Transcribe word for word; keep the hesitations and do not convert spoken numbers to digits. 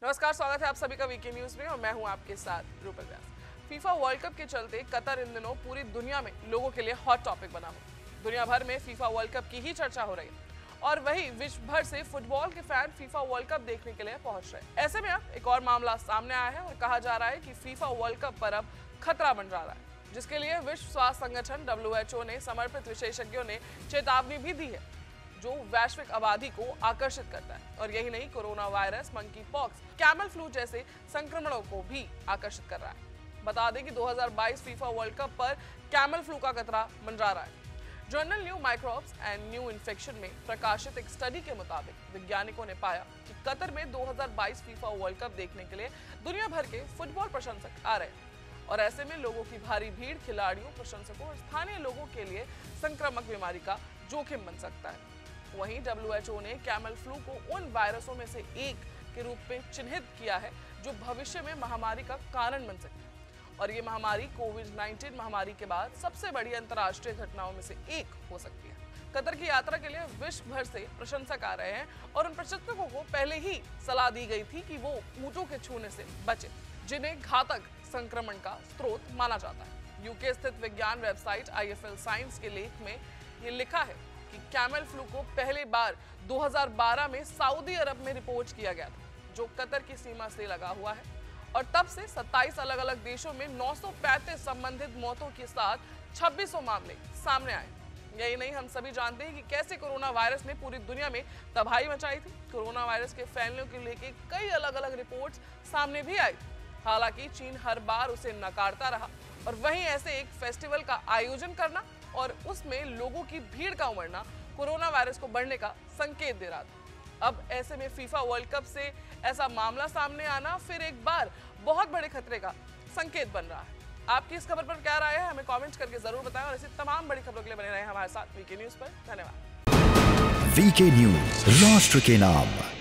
नमस्कार, स्वागत है आप सभी का वीके न्यूज में और मैं हूं आपके साथ Rupal Vyas. FIFA World Cup के चलते कतर इन दिनों पूरी दुनिया में लोगों के लिए हॉट टॉपिक बना हुआ। दुनिया भर में फीफा वर्ल्ड कप की ही चर्चा हो रही है और वही विश्व भर से फुटबॉल के फैन फीफा वर्ल्ड कप देखने के लिए पहुंच रहे हैं। ऐसे में अब एक और मामला सामने आया है और कहा जा रहा है कि फीफा वर्ल्ड कप पर अब खतरा मंडरा रहा है, जिसके लिए विश्व स्वास्थ्य संगठन डब्ल्यू एच ओ ने समर्पित विशेषज्ञों ने चेतावनी भी दी है, जो वैश्विक आबादी को आकर्षित करता है। और यही नहीं, coronavirus, monkeypox, camel flu जैसे संक्रमणों को भी आकर्षित कर रहा है। बता दें कि दो हज़ार बाईस फीफा वर्ल्ड कप पर कैमल फ्लू का खतरा मंडरा रहा है। Journal New Microbes and New Infections में प्रकाशित एक स्टडी के मुताबिक वैज्ञानिकों ने पाया कि कतर में दो हज़ार बाईस फीफा वर्ल्ड कप देखने के लिए दुनिया भर के फुटबॉल प्रशंसक आ रहे हैं और ऐसे में लोगों की भारी भीड़ खिलाड़ियों, प्रशंसकों और स्थानीय लोगों के लिए संक्रामक बीमारी का जोखिम बन सकता है। वहीं डब्ल्यू एच ओ ने कैमल फ्लू को उन वायरसों में से एक के रूप में चिन्हित किया है जो भविष्य में महामारी का कारण बन सकती है और ये महामारी कोविड उन्नीस महामारी के बाद सबसे बड़ी अंतर्राष्ट्रीय घटनाओं में से एक हो सकती है। कतर की यात्रा के लिए विश्व भर से प्रशंसक आ रहे हैं और उन प्रशंसकों को पहले ही सलाह दी गई थी कि वो ऊंटों के छूने से बचे, जिन्हें घातक संक्रमण का स्रोत माना जाता है। यूके स्थित विज्ञान website I F L Science के लेख में ये लिखा है कि कैमल फ्लू को पहली बार दो हज़ार बारह में सऊदी अरब में रिपोर्ट किया गया था, जो कतर की सीमा से लगा हुआ है, और तब से सत्ताईस अलग अलग देशों में नौ सौ पैंतीस संबंधित मौतों के साथ छब्बीस सौ मामले सामने आए। यही नहीं, हम सभी जानते हैं कि कैसे कोरोना वायरस ने पूरी दुनिया में तबाही मचाई थी। कोरोना वायरस के फैलने को लेकर कई अलग अलग रिपोर्ट्स सामने भी आई। हालांकि चीन हर बार उसे नकारता रहा और वहीं ऐसे एक फेस्टिवल का आयोजन करना और उसमें लोगों की भीड़ का उमड़ना कोरोना वायरस को बढ़ने का संकेत दे रहा था। अब ऐसे में फीफा वर्ल्ड कप से ऐसा मामला सामने आना फिर एक बार बहुत बड़े खतरे का संकेत बन रहा है। आपकी इस खबर पर क्या राय है, हमें कमेंट करके जरूर बताएं और ऐसी तमाम बड़ी खबरों के लिए बने रहें हमारे साथ वीके न्यूज पर। धन्यवाद। वीके न्यूज, राष्ट्र के नाम।